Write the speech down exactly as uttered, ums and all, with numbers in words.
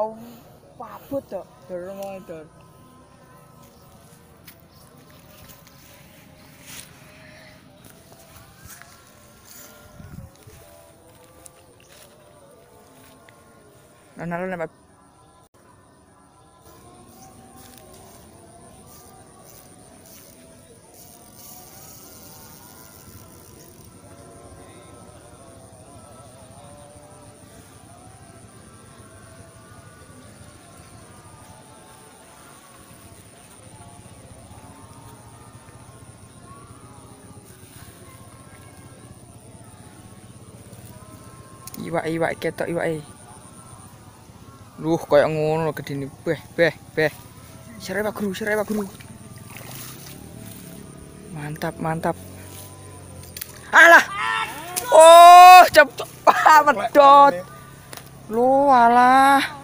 tau pabut tok, dorong motor. Nalo na iwak-iwak ketok iwake. Luh kayak ngono gedene. Beh, beh, beh. Serewa guru, serewa guru. Mantap, mantap. Alah. Oh, cepet. Ah, medot. Lu alah.